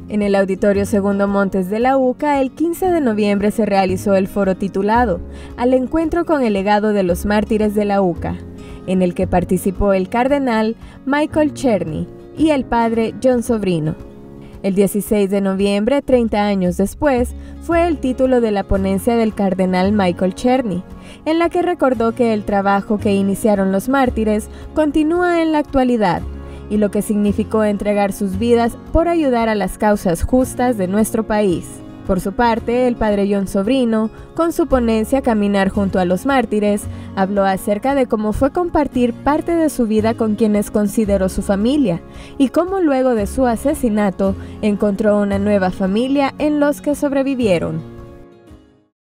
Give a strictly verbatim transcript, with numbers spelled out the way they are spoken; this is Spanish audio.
En el Auditorio Segundo Montes de la U C A, el quince de noviembre se realizó el foro titulado Al encuentro con el legado de los mártires de la U C A, en el que participó el cardenal Michael Czerny y el padre John Sobrino. El dieciséis de noviembre, treinta años después, fue el título de la ponencia del cardenal Michael Czerny, en la que recordó que el trabajo que iniciaron los mártires continúa en la actualidad, y lo que significó entregar sus vidas por ayudar a las causas justas de nuestro país. Por su parte, el padre John Sobrino, con su ponencia Caminar junto a los mártires, habló acerca de cómo fue compartir parte de su vida con quienes consideró su familia, y cómo luego de su asesinato encontró una nueva familia en los que sobrevivieron.